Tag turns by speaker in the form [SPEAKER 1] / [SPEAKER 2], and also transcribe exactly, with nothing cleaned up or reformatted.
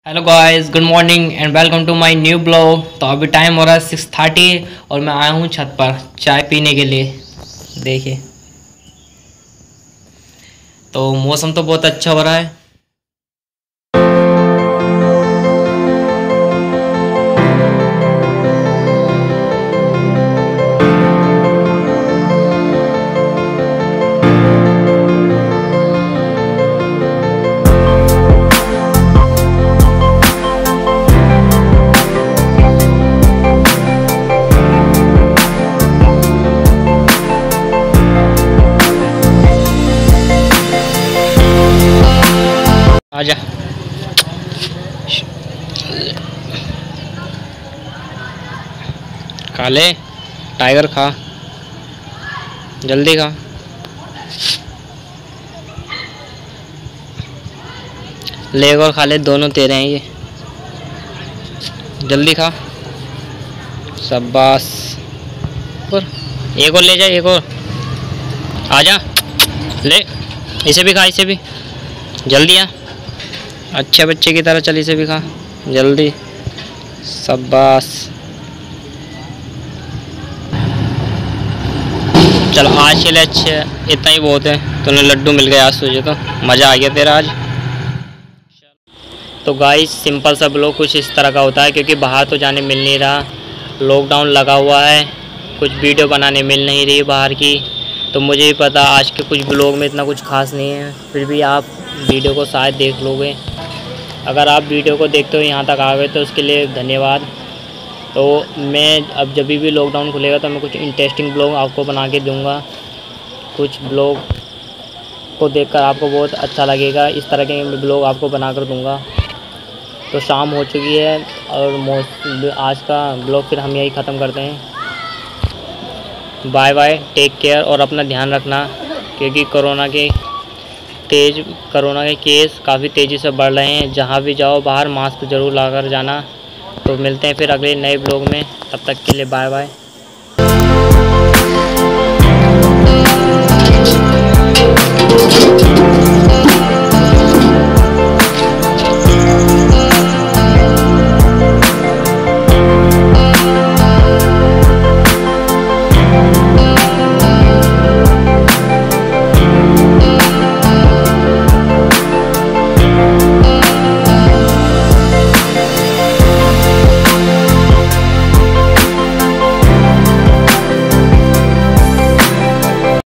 [SPEAKER 1] Hello guys, good morning and welcome to my new vlog. तो अभी time हो रहा है सिक्स थर्टी और मैं आया हूँ छत पर चाय पीने के लिए। देखिए, तो मौसम तो बहुत अच्छा हो रहा है। आजा, खा ले टाइगर, खा जल्दी खा। ले और खा ले, दोनों तेरे हैं ये, जल्दी खा। शाबाश, और एक और ले जा, एक और आजा, ले इसे भी खा, इसे भी जल्दी आ। अच्छे बच्चे की तरह चल, इसे भी खा जल्दी। शाबाश, चल आज के लिए अच्छे इतना ही बहुत है। तूने लड्डू मिल गया आज, तुझे तो मज़ा आ गया तेरा आज। तो गाइस, सिंपल सा ब्लॉग कुछ इस तरह का होता है, क्योंकि बाहर तो जाने मिल नहीं रहा, लॉकडाउन लगा हुआ है, कुछ वीडियो बनाने मिल नहीं रही बाहर की। तो मुझे भी पता आज के कुछ ब्लॉग में इतना कुछ खास नहीं है, फिर भी आप वीडियो को शायद देख लोगे। अगर आप वीडियो को देखते हो यहाँ तक आ गए तो उसके लिए धन्यवाद। तो मैं अब जब भी लॉकडाउन खुलेगा तो मैं कुछ इंटरेस्टिंग ब्लॉग आपको बना के दूँगा। कुछ ब्लॉग को देखकर आपको बहुत अच्छा लगेगा, इस तरह के मैं ब्लॉग आपको बना कर दूँगा। तो शाम हो चुकी है और आज का ब्लॉग फिर हम यही ख़त्म करते हैं। बाय बाय, टेक केयर और अपना ध्यान रखना, क्योंकि कोरोना के तेज़ कोरोना के केस काफ़ी तेज़ी से बढ़ रहे हैं। जहाँ भी जाओ बाहर मास्क ज़रूर ला कर जाना। तो मिलते हैं फिर अगले नए ब्लॉग में, तब तक के लिए बाय बाय।